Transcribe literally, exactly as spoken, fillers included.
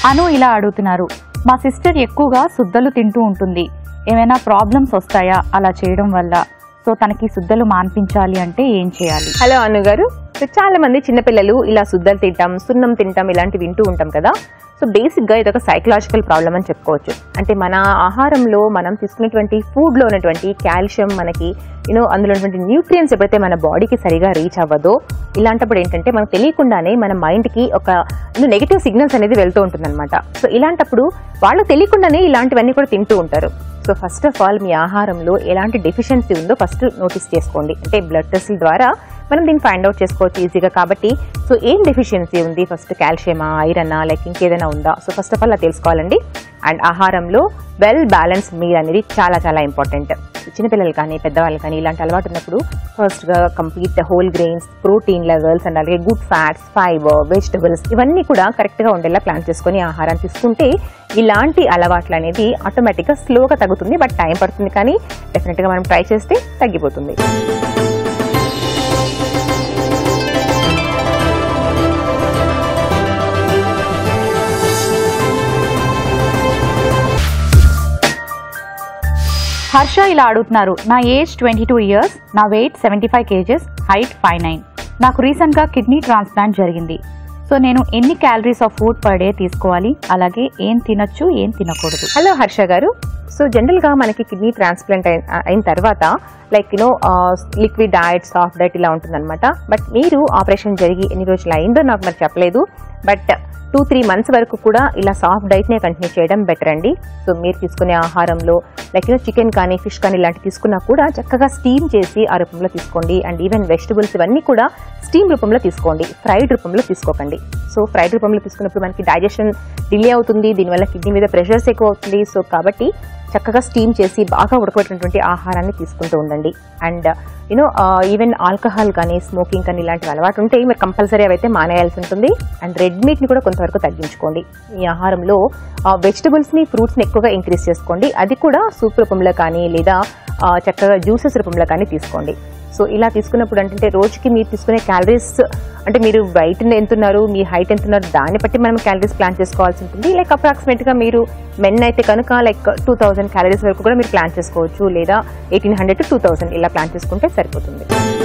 అను ఇలా అడుగుతున్నారు, మా సిస్టర్ ఎక్కువగా సుద్దలు తింటూ ఉంటుంది, ఏమైనా ప్రాబ్లమ్స్ వస్తాయా అలా చేయడం వల్ల? సో తనకి సుద్దలు మాన్పించాలి అంటే ఏం చేయాలి? హలో అను గారు, చాలా మంది చిన్నపిల్లలు ఇలా సుద్దలు తింటాం, సున్నం తింటాం ఇలాంటివి వింటూ ఉంటాం కదా. సో బేసిక్గా ఇది ఒక సైకలాజికల్ ప్రాబ్లం అని చెప్పుకోవచ్చు. అంటే మన ఆహారంలో మనం తీసుకునేటువంటి ఫుడ్లో ఉన్నటువంటి కాల్షియం మనకి యూనో అందులో ఉన్నటువంటి న్యూట్రియంట్స్ ఎప్పుడైతే మన బాడీకి సరిగా రీచ్ అవ్వదో, ఇలాంటప్పుడు ఏంటంటే మనకు తెలియకుండానే మన మైండ్కి ఒక నెగిటివ్ సిగ్నల్స్ అనేది వెళ్తూ ఉంటుందన్నమాట. సో ఇలాంటప్పుడు వాళ్ళు తెలియకుండానే ఇలాంటివన్నీ కూడా తింటూ ఉంటారు. సో ఫస్ట్ ఆఫ్ ఆల్ మీ ఆహారంలో ఎలాంటి డెఫిషియన్సీ ఉందో ఫస్ట్ నోటీస్ చేసుకోండి. అంటే బ్లడ్ టెస్ట్ల ద్వారా మనం దీన్ని ఫైండ్ అవుట్ చేసుకోవచ్చు ఈజీగా. కాబట్టి సో ఏం డెఫిషియన్సీ ఉంది, ఫస్ట్ కాల్షియమా, ఐరన్నా, లైక్ ఇంకేదైనా ఉందా? సో ఫస్ట్ ఆఫ్ ఆల్ అది తెలుసుకోవాలండి. అండ్ ఆహారంలో వెల్ బ్యాలెన్స్ మీల్ అనేది చాలా చాలా ఇంపార్టెంట్. చిన్నపిల్లలు కానీ పెద్దవాళ్ళు కానీ ఇలాంటి అలవాటు ఉన్నప్పుడు ఫస్ట్గా complete whole grains, protein levels and అలాగే గుడ్ ఫ్యాట్స్, ఫైబర్, వెజిటబుల్స్ ఇవన్నీ కూడా కరెక్ట్గా ఉండేలా ప్లాన్ చేసుకొని ఆహారం తీసుకుంటే ఇలాంటి అలవాట్లు అనేది ఆటోమేటిక్గా స్లోగా తగ్గుతుంది. బట్ టైం పడుతుంది, కానీ డెఫినెట్గా మనం ట్రై చేస్తే తగ్గిపోతుంది. హర్ష ఇలా అడుగుతున్నారు, నా ఏజ్ ట్వంటీ టూ ఇయర్స్, నా weight seventy five kgs, height five nine. నాకు రీసెంట్గా కిడ్నీ ట్రాన్స్ప్లాంట్ జరిగింది. సో నేను ఎన్ని calories of food per day తీసుకోవాలి, అలాగే ఏం తినొచ్చు ఏం తినకూడదు? హలో హర్ష గారు, సో జనరల్గా మనకి కిడ్నీ ట్రాన్స్ప్లాంట్ అయిన తర్వాత like you know liquid diet, soft diet ఇలా ఉంటుందన్నమాట. బట్ మీరు ఆపరేషన్ జరిగి ఎన్ని రోజులు అయిందో నాకు మరి చెప్పలేదు. బట్ టూ త్రీ మంత్స్ వరకు కూడా ఇలా సాఫ్ట్ డైట్నే కంటిన్యూ చేయడం బెటర్ అండి. సో మీరు తీసుకునే ఆహారంలో లైక్ యూనో చికెన్ కానీ ఫిష్ కానీ ఇలాంటివి తీసుకున్నా కూడా చక్కగా స్టీమ్ చేసి ఆ రూపంలో తీసుకోండి. అండ్ ఈవెన్ వెజిటబుల్స్ ఇవన్నీ కూడా స్టీమ్ రూపంలో తీసుకోండి, ఫ్రైడ్ రూపంలో తీసుకోకండి. సో ఫ్రైడ్ రూపంలో తీసుకున్నప్పుడు మనకి డైజెషన్ డిలే అవుతుంది, దీనివల్ల కిడ్నీ మీద ప్రెషర్స్ ఎక్కువ అవుతుంది. సో కాబట్టి చక్కగా స్టీమ్ చేసి బాగా ఉడకబెట్టినటువంటి ఆహారాన్ని తీసుకుంటూ ఉండండి. అండ్ యూనో ఈవెన్ ఆల్కహాల్ కానీ స్మోకింగ్ కానీ ఇలాంటివి అలవాటు ఉంటే మీరు కంపల్సరీ అవైతే మానేయాల్సి ఉంటుంది. అండ్ రెడ్ మీట్ని కూడా కొంతవరకు తగ్గించుకోండి. ఈ ఆహారంలో వెజిటబుల్స్ని, ఫ్రూట్స్ని ఎక్కువగా ఇంక్రీజ్ చేసుకోండి. అది కూడా సూప్ రూపంలో కానీ లేదా చక్కగా జ్యూసెస్ రూపంలో కానీ తీసుకోండి. సో ఇలా తీసుకున్నప్పుడు అంటే రోజుకి మీరు తీసుకునే క్యాలరీస్ అంటే మీరు వెయిట్ ఎంత ఉన్నారు, మీ హైట్ ఎంత ఉన్నారు దాన్ని బట్టి మనం క్యాలరీస్ ప్లాన్ చేసుకోవాల్సి ఉంటుంది. లైక్ అప్రాక్సిమేట్గా మీరు మెన్ అయితే కనుక లైక్ టూ థౌసండ్ క్యాలరీస్ వరకు కూడా మీరు ప్లాన్ చేసుకోవచ్చు, లేదా eighteen hundred to two thousand ఇలా ప్లాన్ చేసుకుంటే సరిపోతుంది.